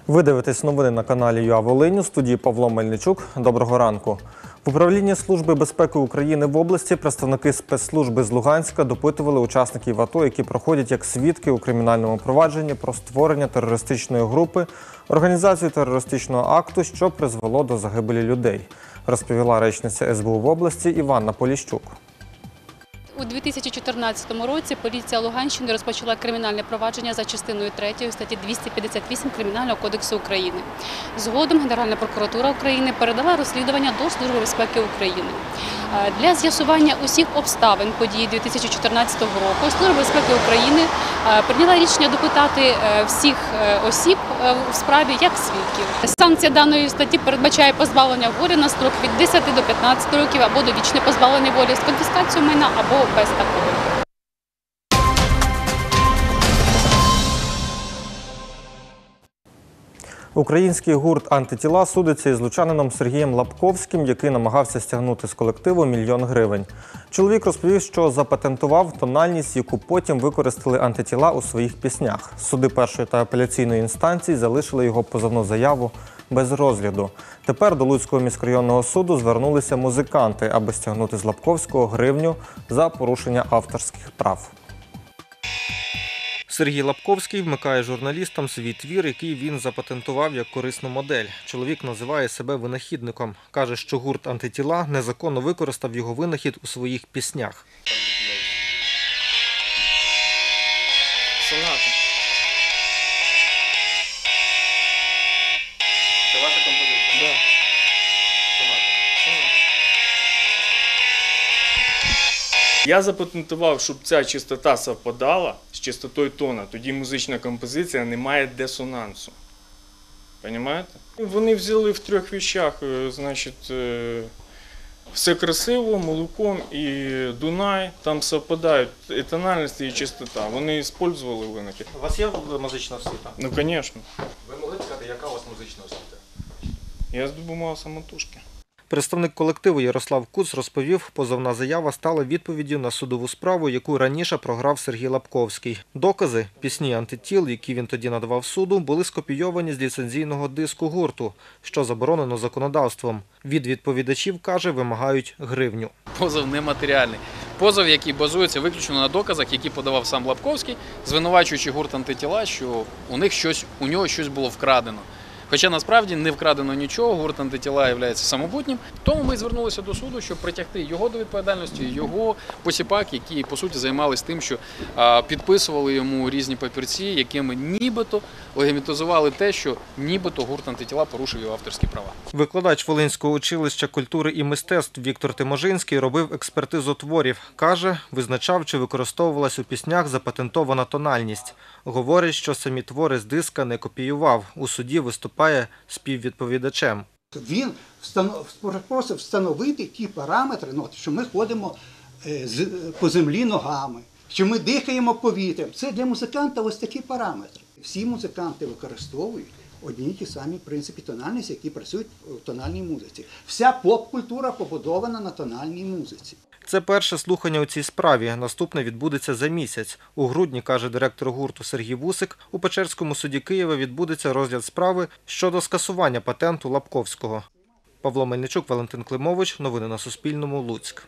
Ви дивитесь новини на каналі ЮА Волинь. У студії Павло Мельничук. Доброго ранку. В управлінні Служби безпеки України в області представники спецслужби з Луганська допитували учасників АТО, які проходять як свідки у кримінальному провадженні про створення терористичної групи, організацію терористичного акту, що призвело до загибелі людей, розповіла речниця СБУ в області Іванна Поліщук. У 2014 році поліція Луганщини розпочала кримінальне провадження за частиною 3 статті 258 Кримінального кодексу України. Згодом Генеральна прокуратура України передала розслідування до Служби безпеки України. Для з'ясування усіх обставин подій 2014 року Служба безпеки України прийняла рішення допитати всіх осіб у справі як свідків. Санкція даної статті передбачає позбавлення волі на строк від 10 до 15 років або довічне позбавлення волі з конфіскацією майна або без такого. Український гурт «Антитіла» судиться із лучанином Сергієм Лапковським, який намагався стягнути з колективу 1 мільйон гривень. Чоловік розповів, що запатентував тональність, яку потім використали «Антитіла» у своїх піснях. Суди першої та апеляційної інстанції залишили його позовну заяву без розгляду. Тепер до Луцького міськрайонного суду звернулися музиканти, аби стягнути з Лапковського гривню за порушення авторських прав. Сергій Лапковський вмикає журналістам свій твір, який він запатентував як корисну модель. Чоловік називає себе винахідником. Каже, що гурт «Антитіла» незаконно використав його винахід у своїх піснях. Соната. Це ваша композиція? Так. Соната. Я запатентував, щоб ця частота совпадала з частотою тона, тоді музична композиція не має дисонансу. Понімаєте? Вони взяли в 3 вещах, значить, все красиво, Молоком і Дунай, там совпадають і тональність, і частота. Вони використовували винахід. У вас є музична освіта? Ну, звісно. Ви могли сказати, яка у вас музична освіта? Я здобував самотужки. Представник колективу Ярослав Куц розповів, позовна заява стала відповіддю на судову справу, яку раніше програв Сергій Лапковський. Докази – пісні «Антитіл», які він тоді надавав суду, були скопійовані з ліцензійного диску гурту, що заборонено законодавством. Від відповідачів, каже, вимагають гривню. Позов нематеріальний. Позов, який базується виключно на доказах, які подавав сам Лапковський, звинувачуючи гурт «Антитіла», що у нього щось було вкрадено. Хоча насправді не вкрадено нічого, гурт «Антитіла» є самобутнім. Тому ми звернулися до суду, щоб притягти його до відповідальності, його посіпак, які, по суті, займалися тим, що підписували йому різні папірці, якими нібито легітимізували те, що нібито гурт «Антитіла» порушив його авторські права. Викладач Волинського училища культури і мистецтв Віктор Тиможинський робив експертизу творів. Каже, визначав, чи використовувалась у піснях запатентована тональність. Говорить, що самі твори з диска не копіював. У суді виступає співвідповідачем. Він просив встановити ті параметри, що ми ходимо по землі ногами, що ми дихаємо повітрям. Це для музиканта ось такі параметри. Всі музиканти використовують одні й ті самі принципи тональності, які працюють в тональній музиці. Вся поп-культура побудована на тональній музиці. Це перше слухання у цій справі. Наступне відбудеться за місяць. У грудні, каже директор гурту Сергій Вусик, у Печерському суді Києва відбудеться розгляд справи щодо скасування патенту Лапковського. Павло Мельничук, Валентин Климович. Новини на Суспільному. Луцьк.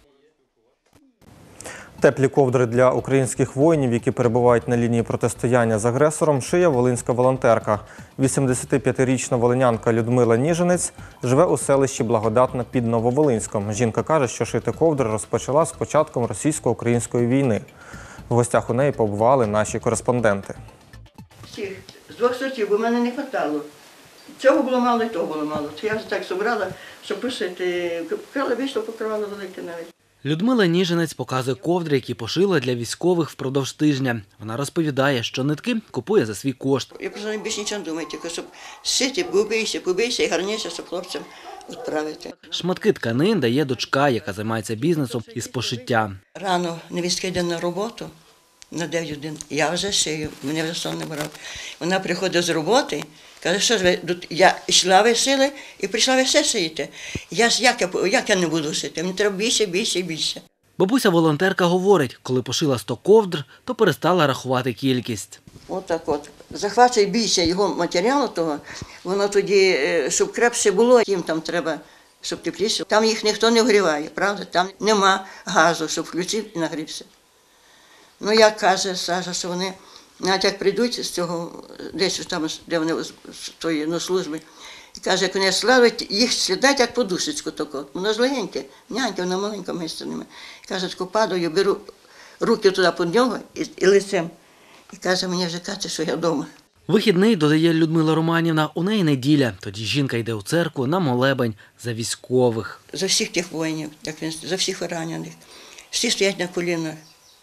Теплі ковдри для українських воїнів, які перебувають на лінії протистояння з агресором, шиє волинська волонтерка. 85-річна волинянка Людмила Ніжинець живе у селищі Благодатна під Нововолинськом. Жінка каже, що шити ковдри розпочала з початком російсько-української війни. В гостях у неї побували наші кореспонденти. Всіх, з 2 сортів, бо в мене не вистачало. Цього було мало і того було мало. То я вже так зібрала, щоб пошити. Купила, вийшло, покривала велике навіть. Людмила Ніжинець показує ковдри, які пошила для військових впродовж тижня. Вона розповідає, що нитки купує за свій кошт. Я просто більше нічого не думаю, тільки щоб шити, побийся і гарніше, щоб хлопцям відправити. Шматки тканин дає дочка, яка займається бізнесом із пошиття. Рано невістка йде на роботу, на 9 годин. Я вже шию, мене вже сон не брав. Вона приходить з роботи, каже, що ж ви, я йшла, ви шили і прийшла, ви все шиєте. Як я не буду шити? Мені треба більше, більше, більше. Бабуся-волонтерка говорить, коли пошила 100 ковдр, то перестала рахувати кількість. Отак от. захвачує більше його матеріалу того, воно тоді, щоб крепше було, їм там треба, щоб тепліше. Там їх ніхто не вгріває, правда? Там нема газу, щоб включив і нагрівся. Ну, як каже Саша, що вони, навіть як прийдуть з цього, десь там, де вони з тої служби, і каже, як вони славить, їх слідать як подушечку таку. Воно ж легеньке, няньке, воно маленько місце ними. Каже, таку падаю, беру руки туди під нього і лицем. І каже, мені вже каже, що я вдома. Вихідний, додає Людмила Романівна, у неї неділя. Тоді жінка йде у церкву на молебень за військових. За всіх тих воїнів, за всіх ранених. Всі стоять на колінах.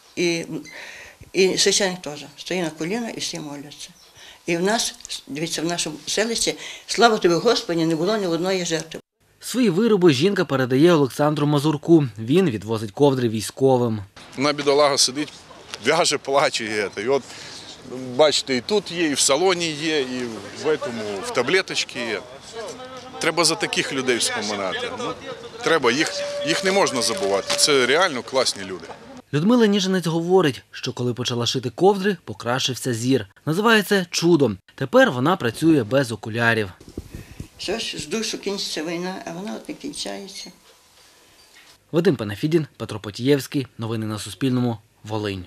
І священник теж стоїть на колінах і всі моляться. І в нас, дивіться, в нашому селищі, слава тобі, Господи, не було ні одної жертви. Свої вироби жінка передає Олександру Мазурку. Він відвозить ковдри військовим. Вона, бідолага, сидить, в'яже, плаче. І от, бачите, і тут є, і в салоні є, і в таблеточці є. Треба за таких людей вспоминати. Ну, треба, їх не можна забувати. Це реально класні люди. Людмила Ніжинець говорить, що коли почала шити ковдри, покращився зір. Називає це чудом. Тепер вона працює без окулярів. Що ж, жду, що кінчиться війна, а вона от не кінчається. Вадим Панафідін, Петро Потієвський. Новини на Суспільному. Волинь.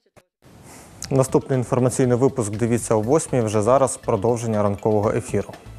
Наступний інформаційний випуск дивіться о 8:00. Вже зараз продовження ранкового ефіру.